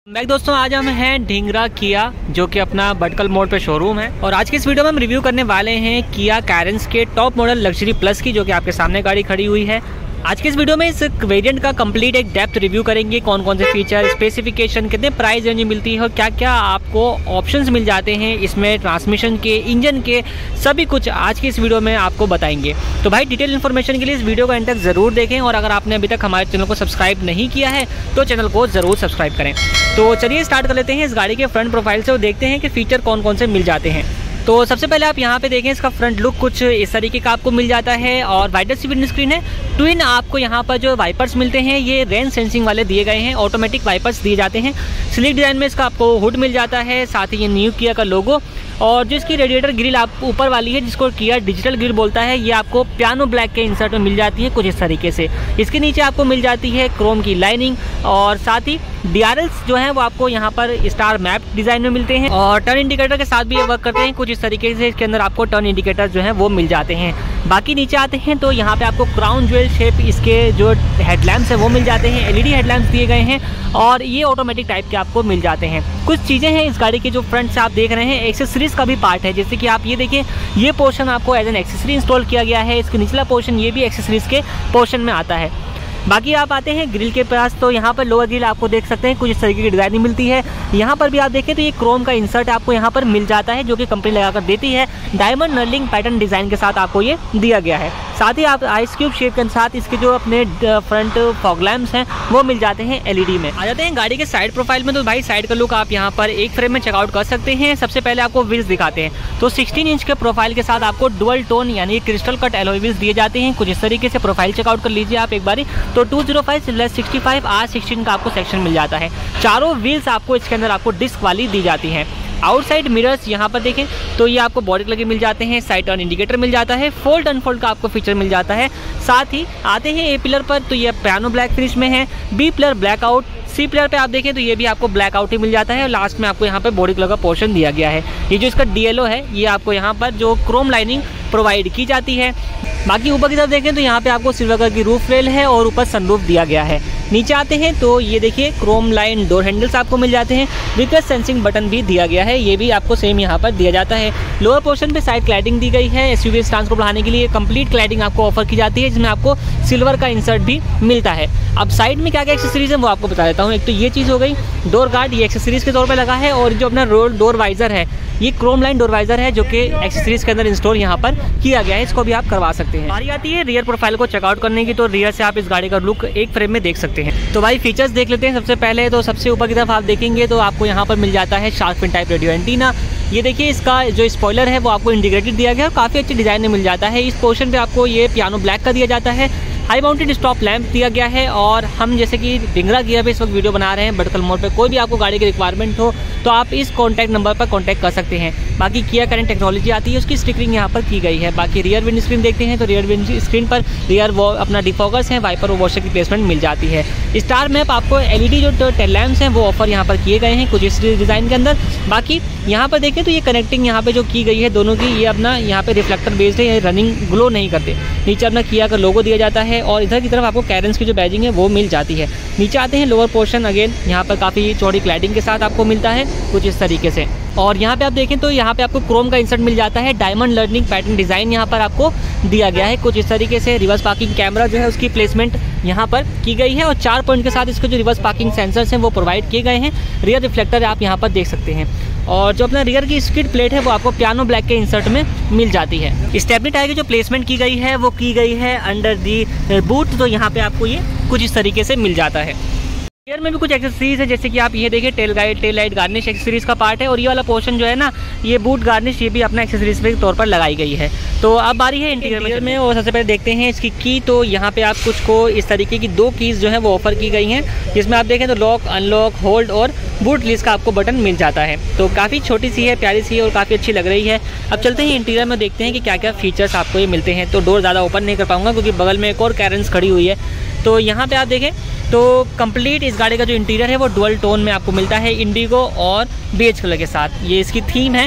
Back दोस्तों, आज हम हैं ढींगरा किया जो कि अपना भटकल मोड़ पे शोरूम है। और आज के इस वीडियो में हम रिव्यू करने वाले हैं किया कैरेंस के टॉप मॉडल लग्जरी प्लस की, जो कि आपके सामने गाड़ी खड़ी हुई है। आज के इस वीडियो में इस वेरिएंट का कंप्लीट एक डेप्थ रिव्यू करेंगे, कौन कौन से फीचर, स्पेसिफिकेशन, कितने प्राइस रेंज मिलती है और क्या क्या आपको ऑप्शंस मिल जाते हैं इसमें, ट्रांसमिशन के, इंजन के, सभी कुछ आज की इस वीडियो में आपको बताएंगे। तो भाई डिटेल इन्फॉर्मेशन के लिए इस वीडियो को एंड तक ज़रूर देखें और अगर आपने अभी तक हमारे चैनल को सब्सक्राइब नहीं किया है तो चैनल को ज़रूर सब्सक्राइब करें। तो चलिए स्टार्ट कर लेते हैं इस गाड़ी के फ्रंट प्रोफाइल से और देखते हैं कि फीचर कौन कौन से मिल जाते हैं। तो सबसे पहले आप यहाँ पे देखें, इसका फ्रंट लुक कुछ इस तरीके का आपको मिल जाता है और वाइडर सी विंड स्क्रीन है। ट्विन आपको यहाँ पर जो वाइपर्स मिलते हैं ये रेन सेंसिंग वाले दिए गए हैं, ऑटोमेटिक वाइपर्स दिए जाते हैं। स्लिक डिज़ाइन में इसका आपको हुड मिल जाता है, साथ ही ये न्यू किया का लोगो। और जो इसकी रेडिएटर ग्रिल आप ऊपर वाली है जिसको किया डिजिटल ग्रिल बोलता है, ये आपको पियानो ब्लैक के इंसर्ट में मिल जाती है कुछ इस तरीके से। इसके नीचे आपको मिल जाती है क्रोम की लाइनिंग और साथ ही DRLs जो हैं वो आपको यहाँ पर स्टार मैप डिज़ाइन में मिलते हैं और टर्न इंडिकेटर के साथ भी ये वर्क करते हैं कुछ इस तरीके से। इसके अंदर आपको टर्न इंडिकेटर जो है वो मिल जाते हैं। बाकी नीचे आते हैं तो यहाँ पे आपको क्राउन ज्वेल शेप इसके जो हेडलैम्प्स हैं वो मिल जाते हैं, LED हेडलैम्प्स दिए गए हैं और ये ऑटोमेटिक टाइप के आपको मिल जाते हैं। कुछ चीज़ें हैं इस गाड़ी के जो फ्रंट से आप देख रहे हैं, एक्सेसरीज का भी पार्ट है, जैसे कि आप ये देखिए, ये पोर्शन आपको एज एन एक्सेसरी इंस्टॉल किया गया है। इसके निचला पोर्शन ये भी एक्सेसरीज के पोर्शन में आता है। बाकी आप आते हैं ग्रिल के पास तो यहाँ पर लोअर ग्रिल आपको देख सकते हैं कुछ इस तरीके की डिज़ाइनिंग मिलती है। यहाँ पर भी आप देखें तो ये क्रोम का इंसर्ट आपको यहाँ पर मिल जाता है जो कि कंपनी लगाकर देती है। डायमंड नर्लिंग पैटर्न डिज़ाइन के साथ आपको ये दिया गया है। साथ ही आप आइस क्यूब शेप के साथ इसके जो अपने फ्रंट फॉग लैम्प्स हैं वो मिल जाते हैं LED में। आ जाते हैं गाड़ी के साइड प्रोफाइल में, तो भाई साइड का लुक आप यहाँ पर एक फ्रेम में चेकआउट कर सकते हैं। सबसे पहले आपको व्हील्स दिखाते हैं तो 16 इंच के प्रोफाइल के साथ आपको डुअल टोन यानी क्रिस्टल कट एलॉय व्हील्स दिए जाते हैं। कुछ इस तरीके से प्रोफाइल चेकआउट कर लीजिए आप एक बारी, तो 205/65 R16 का आपको सेक्शन मिल जाता है। चारों व्हील्स आपको इसके अंदर आपको डिस्क वाली दी जाती हैं। आउटसाइड मिरर्स यहाँ पर देखें तो ये आपको बॉडी कलर के मिल जाते हैं। साइड टर्न इंडिकेटर मिल जाता है, फोल्ड अनफोल्ड का आपको फीचर मिल जाता है। साथ ही आते हैं A पिलर पर तो ये पियानो ब्लैक फिनिश में है, B pillar black out, C pillar पे आप देखें तो ये भी आपको ब्लैक आउट ही मिल जाता है और लास्ट में आपको यहाँ पे बॉडी कलर का पोर्शन दिया गया है। ये जो इसका DLO है ये आपको यहाँ पर जो क्रोम लाइनिंग प्रोवाइड की जाती है। बाकी ऊपर की तरफ देखें तो यहाँ पे आपको सिल्वर कलर की रूफ रेल है और ऊपर सनरूफ दिया गया है। नीचे आते हैं तो ये देखिए क्रोम लाइन डोर हैंडल्स आपको मिल जाते हैं, विकर्स सेंसिंग बटन भी दिया गया है, ये भी आपको सेम यहाँ पर दिया जाता है। लोअर पोर्शन पे साइड क्लैडिंग दी गई है, SUV स्टांस को बढ़ाने के लिए कंप्लीट क्लैडिंग आपको ऑफर की जाती है जिसमें आपको सिल्वर का इंसर्ट भी मिलता है। अब साइड में क्या क्या एक्सेसरीज है वो आपको बता देता हूँ। एक तो ये चीज़ हो गई डोर गार्ड, ये एक्सेसरीज के तौर पर लगा है और जो अपना डोर वाइजर है ये क्रोम लाइन डोर वाइजर है जो कि एक्सेसरीज के अंदर इंस्टॉल यहाँ पर किया गया है, इसको भी आप करवा सकते हैं। बारी आती है रियर प्रोफाइल को चेकआउट करने की, तो रियर से आप इस गाड़ी का लुक एक फ्रेम में देख सकते हैं। तो भाई फीचर्स देख लेते हैं। सबसे पहले तो सबसे ऊपर की तरफ आप देखेंगे तो आपको यहाँ पर मिल जाता है shark fin type radio antenna. ये देखिए इसका जो स्पॉइलर है वो आपको इंटीग्रेटेड दिया गया है और काफ़ी अच्छी डिज़ाइन में मिल जाता है। इस पोर्शन पे आपको ये पियानो ब्लैक का दिया जाता है। हाई माउंटेड स्टॉप लैंप दिया गया है और हम जैसे कि ढींगरा किया पे इस वक्त वीडियो बना रहे हैं भटकल मोड़ पे, कोई भी आपको गाड़ी की रिक्वायरमेंट हो तो आप इस कॉन्टैक्ट नंबर पर कॉन्टैक्ट कर सकते हैं। बाकी किया करंट टेक्नोलॉजी आती है, उसकी स्टिकरिंग यहाँ पर की गई है। बाकी रियर विंड स्क्रीन देखते हैं तो रियर विंड स्क्रीन पर रियर वो अपना डिफॉगर्स हैं, वाइपर और वॉशर की प्लेसमेंट मिल जाती है। स्टार मैप आपको LED जो टेल लैम्प्स हैं वो ऑफर यहाँ पर किए गए हैं कुछ इस डिज़ाइन के अंदर। बाकी यहाँ पर देखें तो ये कनेक्टिंग यहाँ पे जो की गई है दोनों की, ये अपना यहाँ पे रिफ्लेक्टर बेस्ड है, ये रनिंग ग्लो नहीं करते। नीचे अपना किया का लोगो दिया जाता है और इधर की तरफ आपको कैरेंस की जो बैजिंग है वो मिल जाती है। नीचे आते हैं लोअर पोर्शन, अगेन यहाँ पर काफ़ी चौड़ी क्लैडिंग के साथ आपको मिलता है कुछ इस तरीके से। और यहाँ पे आप देखें तो यहाँ पे आपको क्रोम का इंसर्ट मिल जाता है, डायमंड लर्निंग पैटर्न डिज़ाइन यहाँ पर आपको दिया गया है कुछ इस तरीके से। रिवर्स पार्किंग कैमरा जो है उसकी प्लेसमेंट यहाँ पर की गई है और 4 पॉइंट के साथ इसके जो रिवर्स पार्किंग सेंसर्स हैं वो प्रोवाइड किए गए हैं। रियर रिफ्लेक्टर आप यहाँ पर देख सकते हैं और जो अपना रियर की स्किड प्लेट है वो आपको पियानो ब्लैक के इंसर्ट में मिल जाती है। स्टेपनी टायर की जो प्लेसमेंट की गई है वो की गई है अंडर दी बूट, तो यहाँ पे आपको ये कुछ इस तरीके से मिल जाता है। रियर में भी कुछ एक्सेसरीज है जैसे कि आप ये देखिए टेल लाइट गार्निश एक्सेसरीज का पार्ट है और ये वाला पोर्शन जो है ना ये बूट गार्निश, ये भी अपना एक्सेसरीज के तौर पर लगाई गई है। तो अब बारी है इंटीरियर में और सबसे पहले देखते हैं इसकी की। तो यहाँ पे आप कुछ को इस तरीके की 2 कीज़ जो है वो ऑफर की गई हैं जिसमें आप देखें तो लॉक, अनलॉक, होल्ड और बूट लिस्ट का आपको बटन मिल जाता है। तो काफ़ी छोटी सी है, प्यारी सी है और काफ़ी अच्छी लग रही है। अब चलते हैं इंटीरियर में, देखते हैं कि क्या क्या फीचर्स आपको ये मिलते हैं। तो डोर ज़्यादा ओपन नहीं कर पाऊँगा क्योंकि बगल में एक और कैरेंस खड़ी हुई है। तो यहाँ पे आप देखें तो कंप्लीट इस गाड़ी का जो इंटीरियर है वो डुअल टोन में आपको मिलता है, इंडिगो और बेज कलर के साथ, ये इसकी थीम है।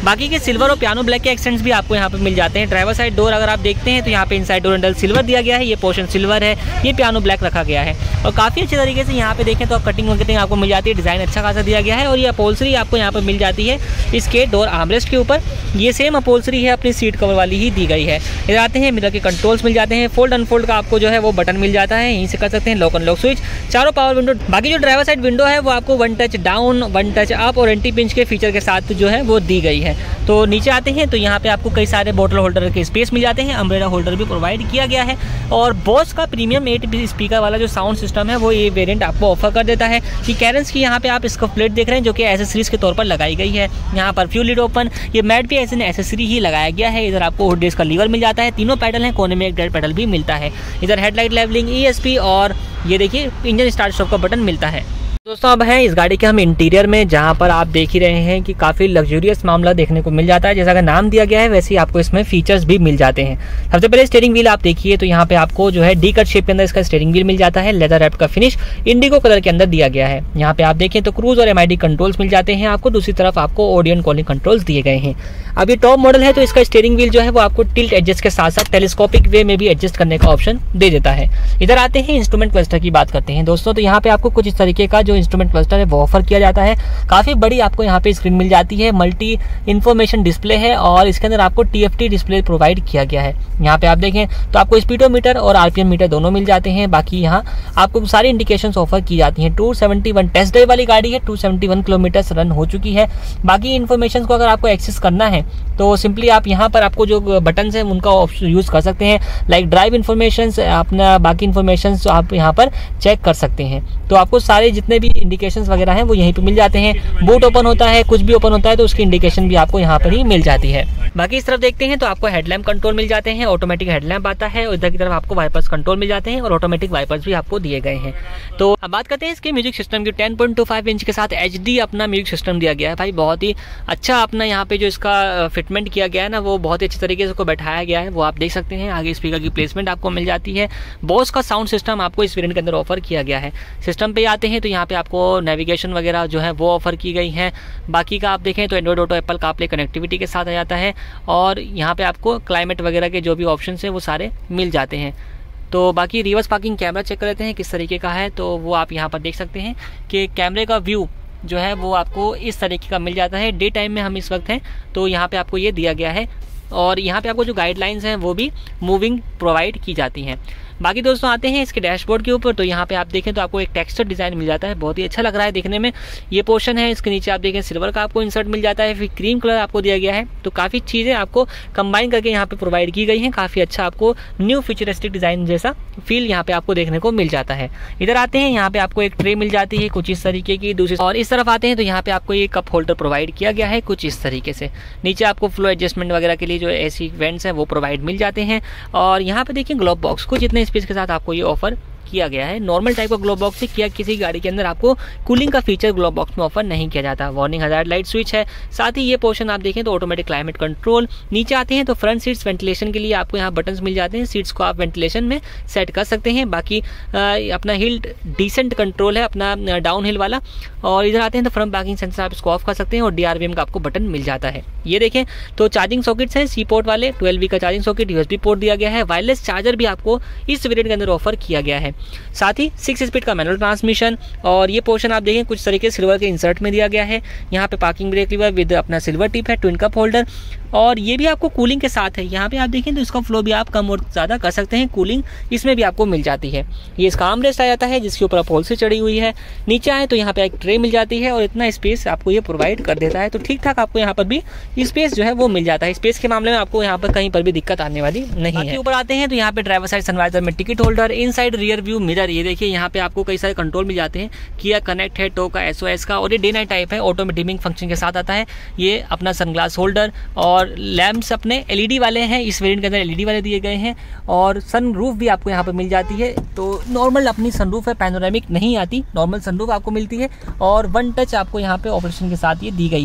बाकी के सिल्वर और पियानो ब्लैक के एक्सेंट्स भी आपको यहाँ पे मिल जाते हैं। ड्राइवर साइड डोर अगर आप देखते हैं तो यहाँ पे इनसाइड डोर हैंडल सिल्वर दिया गया है, ये पोर्शन सिल्वर है, ये पियानो ब्लैक रखा गया है। और काफ़ी अच्छे तरीके से यहाँ पे देखें तो कटिंग वटिंग आपको मिल जाती है, डिज़ाइन अच्छा खासा दिया गया है। और ये अपहोल्स्ट्री आपको यहाँ पर मिल जाती है इसके डोर आर्मरेस्ट के ऊपर, ये सेम अपहोल्स्ट्री है अपनी सीट कवर वाली ही दी गई है। इधर आते हैं मिरर के कंट्रोल्स मिल जाते हैं, फोल्ड अनफोल्ड का आपको जो है वो बटन मिल जाता है, यहीं से कर सकते हैं लॉक अनलॉक स्विच, चारों पावर विंडो। बाकी जो ड्राइवर साइड विंडो है वो आपको 1 टच डाउन 1 टच अप और एंटी पिंच के फीचर के साथ जो है वो दी गई है। तो नीचे आते हैं तो यहाँ पे आपको कई सारे बोतल होल्डर के स्पेस मिल जाते हैं, अम्ब्रेला होल्डर भी प्रोवाइड किया गया है। और बॉस का प्रीमियम 8 स्पीकर वाला जो साउंड सिस्टम है वो ये वेरिएंट आपको ऑफर कर देता है। कि कैरेंस की यहाँ पे आप इसको प्लेट देख रहे हैं जो कि एसेसरीज के तौर पर लगाई गई है। यहाँ पर फ्यूल लिड ओपन, ये मैट भी ऐसे एसेसरी ही लगाया गया है। इधर आपको हुड डिस्क का लीवर मिल जाता है, तीनों पैडल हैं, कोने में एक डेड पैडल भी मिलता है। इधर हेडलाइट लेवलिंग, ESP और ये देखिए इंजन स्टार्ट स्टॉप का बटन मिलता है। दोस्तों अब है इस गाड़ी के हम इंटीरियर में, जहां पर आप देख ही रहे हैं कि काफ़ी लग्जूरियस मामला देखने को मिल जाता है। जैसा कि नाम दिया गया है वैसे ही आपको इसमें फीचर्स भी मिल जाते हैं। सबसे पहले स्टीयरिंग व्हील आप देखिए तो यहाँ पे आपको जो है डी कट शेप के अंदर इसका स्टीयरिंग व्हील मिल जाता है, लेदर रैप का फिनिश इंडिगो कलर के अंदर दिया गया है। यहाँ पे आप देखें तो क्रूज और MID कंट्रोल्स मिल जाते हैं आपको, दूसरी तरफ आपको ऑडियो एंड कॉलिंग कंट्रोल्स दिए गए हैं। अब ये टॉप मॉडल है तो इसका स्टीयरिंग व्हील जो है वो आपको टिल्ट एडजस्ट के साथ साथ टेलीस्कोपिक वे में भी एडजस्ट करने का ऑप्शन दे देता है। इधर आते हैं इंस्ट्रूमेंट क्लस्टर की बात करते हैं दोस्तों, तो यहाँ पे आपको कुछ इस तरीके का जो इंस्ट्रूमेंट क्लस्टर है वो ऑफर किया जाता है। काफी बड़ी आपको यहाँ पे स्क्रीन मिल जाती है, मल्टी इंफॉर्मेशन डिस्प्ले है और इसके अंदर आपको TFT डिस्प्ले प्रोवाइड किया गया है। यहाँ पे आप देखें तो आपको स्पीडोमीटर और RPM मीटर दोनों मिल जाते हैं। बाकी यहाँ आपको सारी इंडिकेशंस ऑफर की जाती हैं। 271 टेस्ट ड्राइव वाली गाड़ी है, 271 किलोमीटर रन हो चुकी है। बाकी इन्फॉर्मेशन को अगर आपको एक्सेस करना है तो सिंपली आप यहाँ पर आपको जो बटन है उनका यूज कर सकते हैं, लाइक ड्राइव इन्फॉर्मेशन, अपना बाकी इन्फॉर्मेशन आप यहाँ पर चेक कर सकते हैं। तो आपको सारे जितने भी इंडिकेशंस वगैरह हैं वो यहीं पे मिल जाते हैं। बूट ओपन होता है, कुछ भी ओपन होता है तो उसकी इंडिकेशन भी आपको यहाँ पर ही मिल जाती है। बाकी इस तरफ देखते हैं तो आपको हेडलैम्प कंट्रोल मिल जाते हैं, ऑटोमेटिक हेडलैम्प आता है और इधर की तरफ आपको वाइपर्स कंट्रोल मिल जाते हैं और ऑटोमेटिक वाइपर्स भी आपको दिए गए हैं। तो अब बात करते हैं इसके म्यूजिक सिस्टम की। 10.25 इंच के साथ HD अपना म्यूजिक सिस्टम दिया गया है भाई, बहुत ही अच्छा अपना यहाँ पे जो इसका फिटमेंट किया गया है ना वो बहुत ही अच्छे तरीके से उसको बैठाया गया है, वो आप देख सकते हैं। आगे स्पीकर की प्लेसमेंट आपको मिल जाती है। बॉस का साउंड सिस्टम आपको इस वेरिएंट के अंदर ऑफर किया गया है। सिस्टम पे आते हैं तो यहाँ पे आपको नेविगेशन वगैरह जो है वो ऑफर की गई है। बाकी का आप देखें तो Android Auto, Apple CarPlay connectivity के साथ आ जाता है और यहाँ पे आपको क्लाइमेट वगैरह के जो भी ऑप्शन है वो सारे मिल जाते हैं। तो बाकी रिवर्स पार्किंग कैमरा चेक कर लेते हैं किस तरीके का है, तो वो आप यहाँ पर देख सकते हैं कि कैमरे का व्यू जो है वो आपको इस तरीके का मिल जाता है। डे टाइम में हम इस वक्त हैं तो यहाँ पे आपको ये दिया गया है और यहाँ पे आपको जो गाइडलाइंस हैं वो भी मूविंग प्रोवाइड की जाती हैं। बाकी दोस्तों आते हैं इसके डैशबोर्ड के ऊपर, तो यहाँ पे आप देखें तो आपको एक टेक्सचर डिज़ाइन मिल जाता है, बहुत ही अच्छा लग रहा है देखने में। ये पोर्शन है, इसके नीचे आप देखें सिल्वर का आपको इंसर्ट मिल जाता है, फिर क्रीम कलर आपको दिया गया है। तो काफ़ी चीज़ें आपको कंबाइन करके यहाँ पे प्रोवाइड की गई हैं। काफ़ी अच्छा आपको न्यू फ्यूचरिस्टिक डिज़ाइन जैसा फील यहाँ पे आपको देखने को मिल जाता है। इधर आते हैं, यहाँ पे आपको एक ट्रे मिल जाती है कुछ इस तरीके की, दूसरी और इस तरफ आते हैं तो यहाँ पे आपको ये कप होल्डर प्रोवाइड किया गया है कुछ इस तरीके से। नीचे आपको फ्लो एडजस्टमेंट वगैरह के लिए जो AC वेंट्स हैं वो प्रोवाइड मिल जाते हैं। और यहाँ पे देखिए ग्लोब बॉक्स कुछ इतने स्पेस के साथ आपको ये ऑफर किया गया है। नॉर्मल टाइप का ग्लोब बॉक्स से किया, किसी गाड़ी के अंदर आपको कूलिंग का फीचर ग्लोब बॉक्स में ऑफर नहीं किया जाता। वार्निंग हजार्ड लाइट स्विच है, साथ ही ये पोर्शन आप देखें तो ऑटोमेटिक क्लाइमेट कंट्रोल। नीचे आते हैं तो फ्रंट सीट्स वेंटिलेशन के लिए आपको यहाँ बटन्स मिल जाते हैं, सीट्स को आप वेंटिलेशन में सेट कर सकते हैं। बाकी अपना हिल डिसेंट कंट्रोल है अपना डाउन हिल वाला। और इधर आते हैं तो फ्रंट पार्किंग सेंसर आप इसको ऑफ कर सकते हैं और DRVM का आपको बटन मिल जाता है। ये देखें तो चार्जिंग सॉकेट्स हैं C पोर्ट वाले, 12V का चार्जिंग सॉकेट, USB पोर्ट दिया गया है। वायरलेस चार्जर भी आपको इस वेरिएंट के अंदर ऑफर किया गया है। साथ ही 6 स्पीड का मैनुअल ट्रांसमिशन। और ये पोर्शन आप देखें कुछ तरीके से सिल्वर के इंसर्ट में दिया गया है। यहाँ पे पार्किंग ब्रेक लीवर विद अपना सिल्वर टिप है, ट्विन कप होल्डर और ये भी आपको कूलिंग के साथ है। यहाँ पे आप देखें तो इसका फ्लो भी आप कम और ज़्यादा कर सकते हैं, कूलिंग इसमें भी आपको मिल जाती है। ये इसका आर्मरेस्ट आ जाता है जिसके ऊपर अपहोल्स्ट्री चढ़ी हुई है। नीचे आए तो यहाँ पे एक ट्रे मिल जाती है और इतना स्पेस आपको ये प्रोवाइड कर देता है। तो ठीक ठाक आपको यहाँ पर भी स्पेस जो है वो मिल जाता है। स्पेस के मामले में आपको यहाँ पर कहीं पर भी दिक्कत आने वाली नहीं है। ऊपर आते हैं तो यहाँ पे ड्राइवर साइड सनवाइजर में ticket holder, inside rear view mirror. ये देखिए यहाँ पे आपको कई सारे कंट्रोल मिल जाते हैं, किया कनेक्ट है, टो का, SOS का और ये डे नाइट टाइप है, ऑटो में डिमिंग फंक्शन के साथ आता है। ये अपना सनग्लास होल्डर और लैंप्स अपने LED वाले हैं, इस वेरिएंट के अंदर LED वाले दिए गए हैं। और सन रूफ भी आपको यहाँ पर मिल जाती है। तो नॉर्मल अपनी सनरूफ है, पैनोरामिक नहीं आती, नॉर्मल सनरूफ आपको मिलती है और 1 टच आपको यहाँ पे ऑपरेशन के साथ ये दी गई है।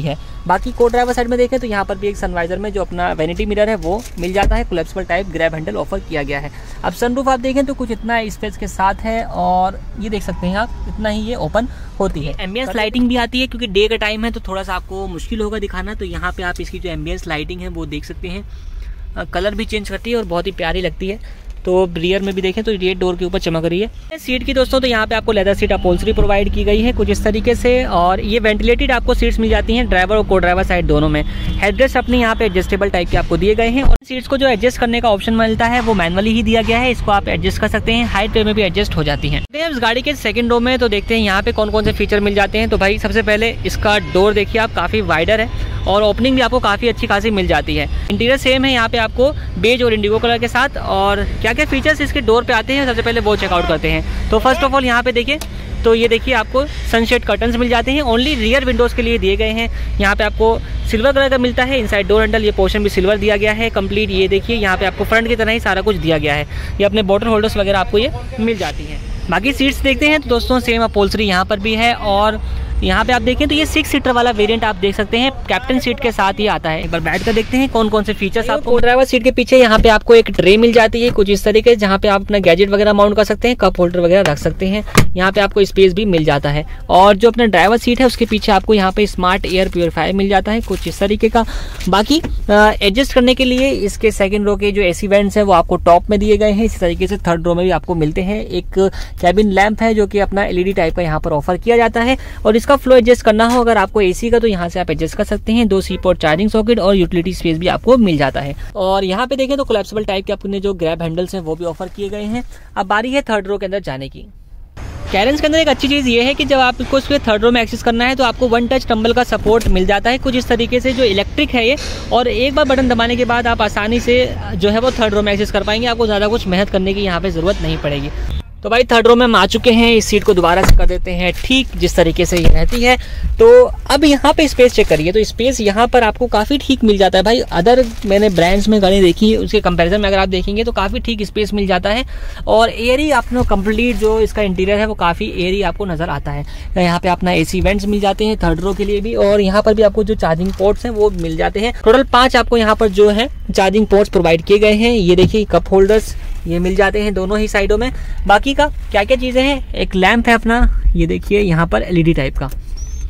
बाकी को ड्राइवर साइड में देखें तो यहाँ पर भी एक सनवाइजर में जो अपना वैनिटी मिरर है वो मिल जाता है। Collapsible type grab handle offer किया गया है। अब सनरूफ आप देखें तो कुछ इतना स्पेस के साथ है और ये देख सकते हैं आप, इतना ही ये ओपन होती है। एम्बियंस लाइटिंग भी आती है, क्योंकि डे का टाइम है तो थोड़ा सा आपको मुश्किल होगा दिखाना, तो यहाँ पे आप इसकी जो एम्बियंस लाइटिंग है वो देख सकते हैं। कलर भी चेंज करती है और बहुत ही प्यारी लगती है। तो रियर में भी देखें तो ये डोर के ऊपर चमक रही है। सीट की दोस्तों तो यहाँ पे आपको लेदर सीट अपहोल्स्ट्री प्रोवाइड की गई है कुछ इस तरीके से, और ये वेंटिलेटेड आपको सीट्स मिल जाती हैं ड्राइवर और को ड्राइवर साइड दोनों में। हेडरेस्ट अपने यहाँ पे एडजस्टेबल टाइप के आपको दिए गए हैं, और सीट्स को जो एडजस्ट करने का ऑप्शन मिलता है वो मैनुअली ही दिया गया है। इसको आप एडजस्ट कर सकते हैं, हाइट पे में भी एडजस्ट हो जाती है। इस गाड़ी के सेकंड रो में तो देखते हैं यहाँ पे कौन कौन से फीचर मिल जाते हैं। तो भाई सबसे पहले इसका डोर देखिए आप, काफ़ी वाइडर है और ओपनिंग भी आपको काफ़ी अच्छी खासी मिल जाती है। इंटीरियर सेम है यहाँ पे आपको बेज और इंडिगो कलर के साथ। और क्या क्या फीचर्स इसके डोर पे आते हैं सबसे पहले वो चेकआउट करते हैं। तो फर्स्ट ऑफ ऑल यहाँ पे देखिए तो ये देखिए आपको सनशेड कर्टन्स मिल जाते हैं, ओनली रियर विंडोज़ के लिए दिए गए हैं। यहाँ पे आपको सिल्वर कलर का मिलता है। इनसाइड डोर हैंडल ये पोर्शन भी सिल्वर दिया गया है कंप्लीट। ये देखिए यहाँ पे आपको फ्रंट की तरह ही सारा कुछ दिया गया है। ये अपने बॉटल होल्डर्स वगैरह आपको ये मिल जाती हैं। बाकी सीट्स देखते हैं तो दोस्तों सेम अपहोल्स्ट्री यहाँ पर भी है, और यहाँ पे आप देखें तो ये 6 सीटर वाला वेरिएंट आप देख सकते हैं, कैप्टन सीट के साथ ही आता है। एक बार बैठ कर देखते हैं कौन कौन से फीचर्स आपको। ड्राइवर सीट के पीछे यहाँ पे आपको एक ट्रे मिल जाती है कुछ इस तरीके, जहाँ पे आप अपना गैजेट वगैरह माउंट कर सकते हैं, कप होल्डर वगैरह रख सकते हैं। यहाँ पे आपको स्पेस भी मिल जाता है, और जो अपना ड्राइवर सीट है उसके पीछे आपको यहाँ पे स्मार्ट एयर प्योरीफायर मिल जाता है कुछ इस तरीके का। बाकी एडजस्ट करने के लिए इसके सेकंड रो के जो एसी वेंट्स है वो आपको टॉप में दिए गए हैं। इसी तरीके से थर्ड रो में भी आपको मिलते हैं। एक कैबिन लैंप है जो कि अपना एलईडी टाइप का यहाँ पर ऑफर किया जाता है, और इसका फ्लो एडजस्ट करना हो अगर आपको एसी का तो यहाँ से आप एडजस्ट कर सकते हैं। 2 सी पोर्ट चार्जिंग सॉकेट और यूटिलिटी स्पेस भी आपको मिल जाता है। और यहाँ पे देखें तो कोलैप्सिबल टाइप के आपने जो ग्रैब हैंडल्स हैं वो भी ऑफर किए गए हैं। अब बारी है थर्ड रो के अंदर जाने की। कैरेंस के अंदर एक अच्छी चीज़ ये है कि जब आपको उसके थर्ड रो में एक्सेस करना है तो आपको वन टच टंबल का सपोर्ट मिल जाता है कुछ इस तरीके से, जो इलेक्ट्रिक है ये, और एक बार बटन दबाने के बाद आप आसानी से जो है वो थर्ड रो में एक्सेस कर पाएंगे। आपको ज़्यादा कुछ मेहनत करने की यहाँ पे ज़रूरत नहीं पड़ेगी। तो भाई थर्ड रो में हम आ चुके हैं। इस सीट को दोबारा से कर देते हैं ठीक जिस तरीके से ये रहती है। तो अब यहाँ पे स्पेस चेक करिए, तो स्पेस यहाँ पर आपको काफ़ी ठीक मिल जाता है भाई। अदर मैंने ब्रांड्स में गाड़ी देखी है उसके कंपैरिजन में अगर आप देखेंगे तो काफ़ी ठीक स्पेस मिल जाता है, और एयरी आपको कंप्लीट जो इसका इंटीरियर है वो काफ़ी एयरी आपको नज़र आता है। यहाँ पे अपना एसी वेंट्स मिल जाते हैं थर्ड रो के लिए भी, और यहाँ पर भी आपको जो चार्जिंग पोर्ट्स हैं वो मिल जाते हैं। टोटल 5 आपको यहाँ पर जो है चार्जिंग पोर्ट्स प्रोवाइड किए गए हैं। ये देखिए कप होल्डर्स ये मिल जाते हैं दोनों ही साइडों में। बाकी का क्या क्या चीज़ें हैं, एक लैंप है अपना, ये देखिए यहाँ पर एलईडी टाइप का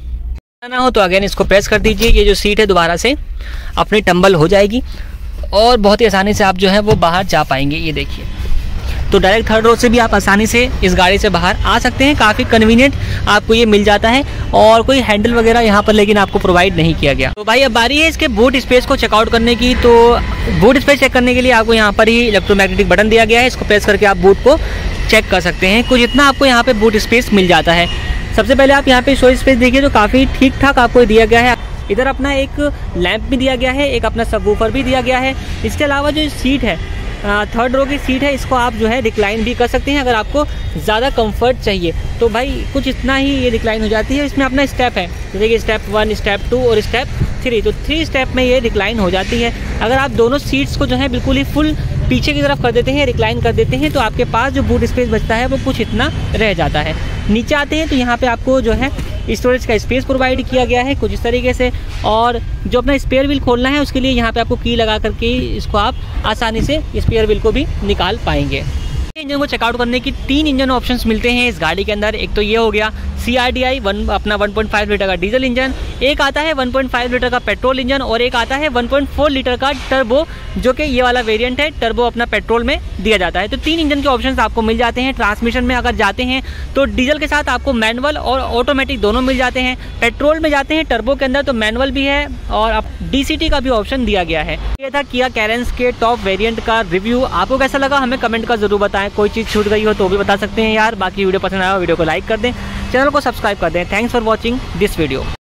ना हो तो अगेन इसको प्रेस कर दीजिए। ये जो सीट है दोबारा से अपनी टंबल हो जाएगी, और बहुत ही आसानी से आप जो है वो बाहर जा पाएंगे। ये देखिए तो डायरेक्ट थर्ड रो से भी आप आसानी से इस गाड़ी से बाहर आ सकते हैं। काफ़ी कन्वीनियंट आपको ये मिल जाता है, और कोई हैंडल वगैरह यहाँ पर लेकिन आपको प्रोवाइड नहीं किया गया। तो भाई अब बारी है इसके बूट स्पेस को चेकआउट करने की। तो बूट स्पेस चेक करने के लिए आपको यहाँ पर ही इलेक्ट्रोमैग्नेटिक बटन दिया गया है, इसको प्रेस करके आप बूट को चेक कर सकते हैं। कुछ इतना आपको यहाँ पे बूट स्पेस मिल जाता है। सबसे पहले आप यहाँ पे स्टोरेज स्पेस देखिए तो काफ़ी ठीक ठाक आपको दिया गया है। इधर अपना एक लैंप भी दिया गया है, एक अपना सबवूफर भी दिया गया है। इसके अलावा जो सीट है थर्ड रो की सीट है, इसको आप जो है रिक्लाइन भी कर सकते हैं अगर आपको ज़्यादा कंफर्ट चाहिए। तो भाई कुछ इतना ही ये रिक्लाइन हो जाती है। इसमें अपना स्टेप है, जैसे कि स्टेप 1, स्टेप 2 और स्टेप 3। तो 3 स्टेप में ये रिक्लाइन हो जाती है। अगर आप दोनों सीट्स को जो है बिल्कुल ही फुल पीछे की तरफ कर देते हैं, रिक्लाइन कर देते हैं, तो आपके पास जो बूट स्पेस बचता है वो कुछ इतना रह जाता है। नीचे आते हैं तो यहाँ पे आपको जो है स्टोरेज का स्पेस प्रोवाइड किया गया है कुछ इस तरीके से, और जो अपना स्पेयर व्हील खोलना है उसके लिए यहाँ पे आपको की लगा करके इसको आप आसानी से स्पेयर व्हील को भी निकाल पाएंगे। इंजन को चेकआउट करने की 3 इंजन ऑप्शंस मिलते हैं इस गाड़ी के अंदर। एक तो ये हो गया CRDI अपना 1.5 लीटर का डीजल इंजन, एक आता है 1.5 लीटर का पेट्रोल इंजन, और एक आता है 1.4 लीटर का टर्बो, जो कि ये वाला वेरिएंट है। टर्बो अपना पेट्रोल में दिया जाता है। तो 3 इंजन के ऑप्शंस आपको मिल जाते हैं। ट्रांसमिशन में अगर जाते हैं तो डीजल के साथ आपको मैनुअल और ऑटोमेटिक दोनों मिल जाते हैं। पेट्रोल में जाते हैं टर्बो के अंदर तो मैनुअल भी है, और DCT का भी ऑप्शन दिया गया है। ये था किया कैरेंस के टॉप वेरिएंट का रिव्यू। आपको कैसा लगा हमें कमेंट का जरूर बताएं। कोई चीज़ छूट गई हो तो भी बता सकते हैं यार। बाकी वीडियो पसंद आया वीडियो को लाइक कर दें, चैनल को सब्सक्राइब कर दें। Thanks for watching this video.